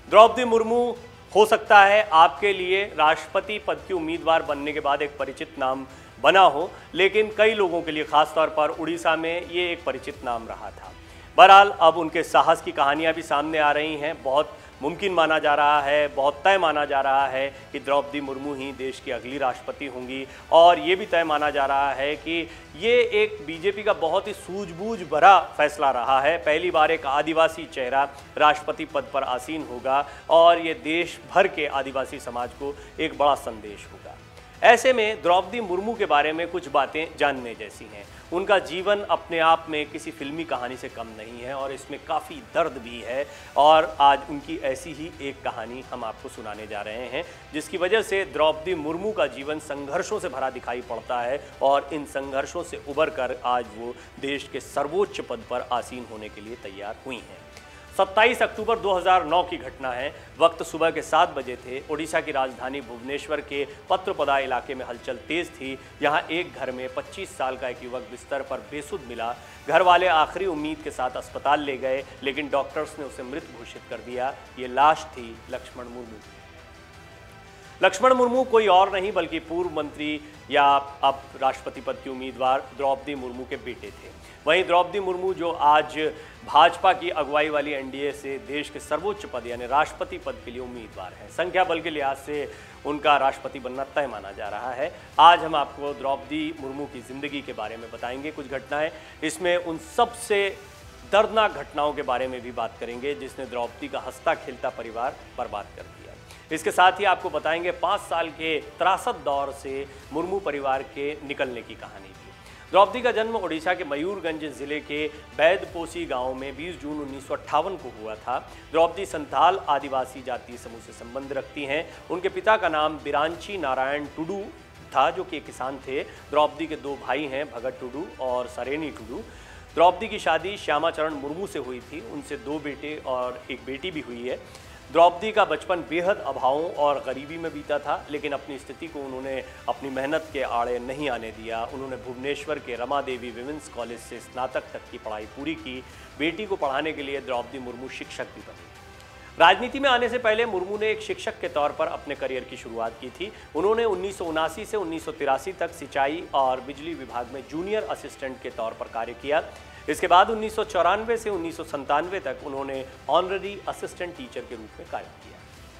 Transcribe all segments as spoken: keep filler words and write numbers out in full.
द्रौपदी मुर्मू हो सकता है आपके लिए राष्ट्रपति पद की उम्मीदवार बनने के बाद एक परिचित नाम बना हो, लेकिन कई लोगों के लिए खासतौर पर उड़ीसा में ये एक परिचित नाम रहा था। बहरहाल अब उनके साहस की कहानियां भी सामने आ रही हैं। बहुत मुमकिन माना जा रहा है, बहुत तय माना जा रहा है कि द्रौपदी मुर्मू ही देश की अगली राष्ट्रपति होंगी, और ये भी तय माना जा रहा है कि ये एक बीजेपी का बहुत ही सूझबूझ भरा फैसला रहा है। पहली बार एक आदिवासी चेहरा राष्ट्रपति पद पर आसीन होगा और ये देश भर के आदिवासी समाज को एक बड़ा संदेश होगा। ऐसे में द्रौपदी मुर्मू के बारे में कुछ बातें जानने जैसी हैं। उनका जीवन अपने आप में किसी फिल्मी कहानी से कम नहीं है और इसमें काफ़ी दर्द भी है, और आज उनकी ऐसी ही एक कहानी हम आपको सुनाने जा रहे हैं, जिसकी वजह से द्रौपदी मुर्मू का जीवन संघर्षों से भरा दिखाई पड़ता है और इन संघर्षों से उबर कर आज वो देश के सर्वोच्च पद पर आसीन होने के लिए तैयार हुई हैं। सत्ताईस अक्टूबर दो हज़ार नौ की घटना है। वक्त सुबह के सात बजे थे। ओडिशा की राजधानी भुवनेश्वर के पत्रपदा इलाके में हलचल तेज थी। यहाँ एक घर में पच्चीस साल का एक युवक बिस्तर पर बेसुध मिला। घर वाले आखिरी उम्मीद के साथ अस्पताल ले गए, लेकिन डॉक्टर्स ने उसे मृत घोषित कर दिया। ये लाश थी लक्ष्मण मुर्मू। लक्ष्मण मुर्मू कोई और नहीं बल्कि पूर्व मंत्री या अब राष्ट्रपति पद की उम्मीदवार द्रौपदी मुर्मू के बेटे थे। वहीं द्रौपदी मुर्मू जो आज भाजपा की अगुवाई वाली एनडीए से देश के सर्वोच्च पद यानी राष्ट्रपति पद के लिए उम्मीदवार हैं। संख्या बल के लिहाज से उनका राष्ट्रपति बनना तय माना जा रहा है। आज हम आपको द्रौपदी मुर्मू की जिंदगी के बारे में बताएंगे कुछ घटनाएं। इसमें उन सबसे दर्दनाक घटनाओं के बारे में भी बात करेंगे जिसने द्रौपदी का हंसता खेलता परिवार बर्बाद कर दिया। इसके साथ ही आपको बताएंगे पाँच साल के त्रासद दौर से मुर्मू परिवार के निकलने की कहानी भी। द्रौपदी का जन्म ओडिशा के मयूरगंज जिले के बैदपोसी गांव में बीस जून उन्नीस सौ अट्ठावन को हुआ था। द्रौपदी संथाल आदिवासी जातीय समूह से संबंध रखती हैं। उनके पिता का नाम बिरांची नारायण टुडू था, जो कि किसान थे। द्रौपदी के दो भाई हैं, भगत टुडू और सरेनी टुडू। द्रौपदी की शादी श्यामाचरण मुर्मू से हुई थी। उनसे दो बेटे और एक बेटी भी हुई है। द्रौपदी का बचपन बेहद अभावों और गरीबी में बीता था, लेकिन अपनी स्थिति को उन्होंने अपनी मेहनत के आड़े नहीं आने दिया। उन्होंने भुवनेश्वर के रमा देवी विमेंस कॉलेज से स्नातक तक की पढ़ाई पूरी की। बेटी को पढ़ाने के लिए द्रौपदी मुर्मू शिक्षक भी बनी। राजनीति में आने से पहले मुर्मू ने एक शिक्षक के तौर पर अपने करियर की शुरुआत की थी। उन्होंने उन्नीस सौ उनासी से उन्नीस सौ तिरासी तक सिंचाई और बिजली विभाग में जूनियर असिस्टेंट के तौर पर कार्य किया। इसके बाद उन्नीस सौ चौरानवे से उन्नीस सौ संतानवे तक उन्होंने ऑनररी असिस्टेंट टीचर के रूप में कार्य किया।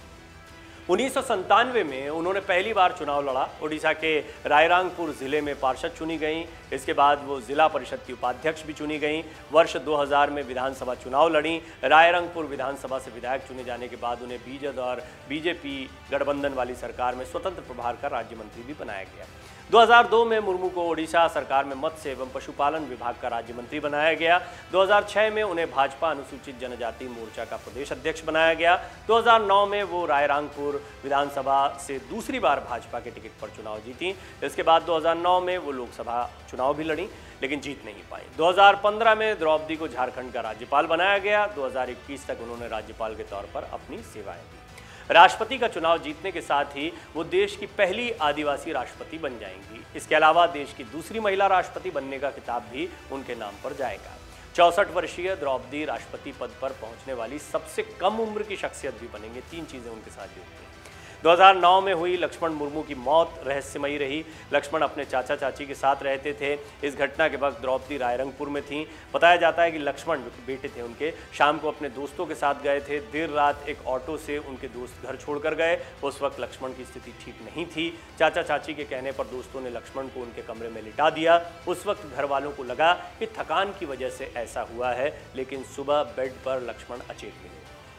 उन्नीस सौ संतानवे में उन्होंने पहली बार चुनाव लड़ा। ओडिशा के रायरंगपुर जिले में पार्षद चुनी गई। इसके बाद वो जिला परिषद की उपाध्यक्ष भी चुनी गई। वर्ष दो हज़ार में विधानसभा चुनाव लड़ी। रायरंगपुर विधानसभा से विधायक चुने जाने के बाद उन्हें बीजेड और बीजेपी गठबंधन वाली सरकार में स्वतंत्र प्रभार का राज्य मंत्री भी बनाया गया। दो हज़ार दो में मुर्मू को ओडिशा सरकार में मत्स्य एवं पशुपालन विभाग का राज्य मंत्री बनाया गया। दो हज़ार छह में उन्हें भाजपा अनुसूचित जनजाति मोर्चा का प्रदेश अध्यक्ष बनाया गया। दो हज़ार नौ में वो रायरंगपुर विधानसभा से दूसरी बार भाजपा के टिकट पर चुनाव जीती। इसके बाद दो हज़ार नौ में वो लोकसभा चुनाव भी लड़ी, लेकिन जीत नहीं पाई। दो हज़ार पंद्रह में द्रौपदी को झारखंड का राज्यपाल बनाया गया। दो हज़ार इक्कीस तक उन्होंने राज्यपाल के तौर पर अपनी सेवाएं दी। राष्ट्रपति का चुनाव जीतने के साथ ही वो देश की पहली आदिवासी राष्ट्रपति बन जाएंगी। इसके अलावा देश की दूसरी महिला राष्ट्रपति बनने का खिताब भी उनके नाम पर जाएगा। चौसठ वर्षीय द्रौपदी राष्ट्रपति पद पर पहुंचने वाली सबसे कम उम्र की शख्सियत भी बनेंगे। तीन चीजें उनके साथ जुड़ती हैं। दो हज़ार नौ में हुई लक्ष्मण मुर्मू की मौत रहस्यमयी रही। लक्ष्मण अपने चाचा चाची के साथ रहते थे। इस घटना के वक्त द्रौपदी रायरंगपुर में थीं। बताया जाता है कि लक्ष्मण, जो कि बेटे थे उनके, शाम को अपने दोस्तों के साथ गए थे। देर रात एक ऑटो से उनके दोस्त घर छोड़कर गए। उस वक्त लक्ष्मण की स्थिति ठीक नहीं थी। चाचा चाची के कहने पर दोस्तों ने लक्ष्मण को उनके कमरे में लिटा दिया। उस वक्त घर वालों को लगा कि थकान की वजह से ऐसा हुआ है, लेकिन सुबह बेड पर लक्ष्मण अचेत मिले।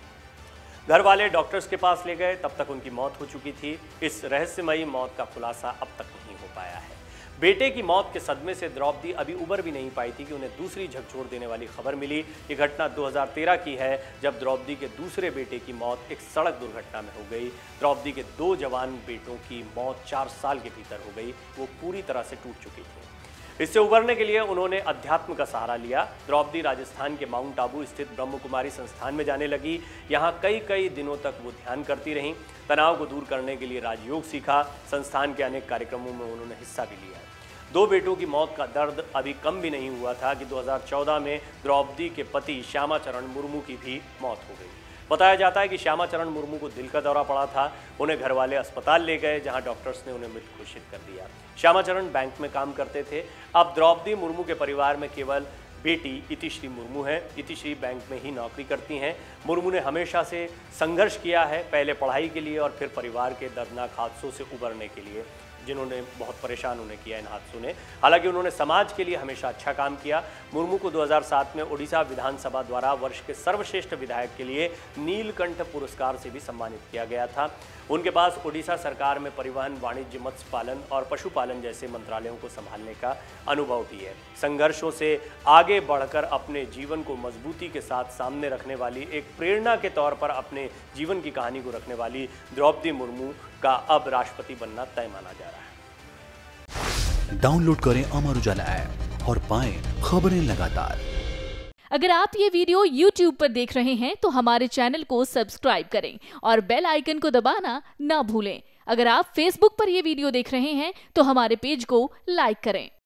घर वाले डॉक्टर्स के पास ले गए, तब तक उनकी मौत हो चुकी थी। इस रहस्यमयी मौत का खुलासा अब तक नहीं हो पाया है। बेटे की मौत के सदमे से द्रौपदी अभी उबर भी नहीं पाई थी कि उन्हें दूसरी झकझोर देने वाली खबर मिली। ये घटना दो हज़ार तेरह की है, जब द्रौपदी के दूसरे बेटे की मौत एक सड़क दुर्घटना में हो गई। द्रौपदी के दो जवान बेटों की मौत चार साल के भीतर हो गई। वो पूरी तरह से टूट चुकी थी। इससे उबरने के लिए उन्होंने अध्यात्म का सहारा लिया। द्रौपदी राजस्थान के माउंट आबू स्थित ब्रह्म कुमारी संस्थान में जाने लगी। यहाँ कई कई दिनों तक वो ध्यान करती रहीं। तनाव को दूर करने के लिए राजयोग सीखा। संस्थान के अनेक कार्यक्रमों में उन्होंने हिस्सा भी लिया। दो बेटों की मौत का दर्द अभी कम भी नहीं हुआ था कि दो हज़ार चौदह में द्रौपदी के पति श्यामाचरण मुर्मू की भी मौत हो गई। बताया जाता है कि श्यामाचरण मुर्मू को दिल का दौरा पड़ा था। उन्हें घर वाले अस्पताल ले गए, जहां डॉक्टर्स ने उन्हें मृत घोषित कर दिया। श्यामाचरण बैंक में काम करते थे। अब द्रौपदी मुर्मू के परिवार में केवल बेटी इतिश्री मुर्मू है। इतिश्री बैंक में ही नौकरी करती हैं। मुर्मू ने हमेशा से संघर्ष किया है, पहले पढ़ाई के लिए और फिर परिवार के दर्दनाक हादसों से उबरने के लिए, जिन्होंने बहुत परेशान उन्हें किया इन हादसों ने। हालांकि उन्होंने समाज के लिए हमेशा अच्छा काम किया। मुर्मू को दो हज़ार सात में ओडिशा विधानसभा द्वारा वर्ष के सर्वश्रेष्ठ विधायक के लिए नीलकंठ पुरस्कार से भी सम्मानित किया गया था। उनके पास ओडिशा सरकार में परिवहन, वाणिज्य, मत्स्य पालन और पशुपालन जैसे मंत्रालयों को संभालने का अनुभव भी है। संघर्षों से आगे बढ़कर अपने जीवन को मजबूती के साथ सामने रखने वाली, एक प्रेरणा के तौर पर अपने जीवन की कहानी को रखने वाली द्रौपदी मुर्मू का अब राष्ट्रपति बनना तय माना जा रहा है। डाउनलोड करें अमर उजाला ऐप और पाएं खबरें लगातार। अगर आप ये वीडियो यूट्यूब पर देख रहे हैं तो हमारे चैनल को सब्सक्राइब करें और बेल आइकन को दबाना ना भूलें। अगर आप फेसबुक पर यह वीडियो देख रहे हैं तो हमारे पेज को लाइक करें।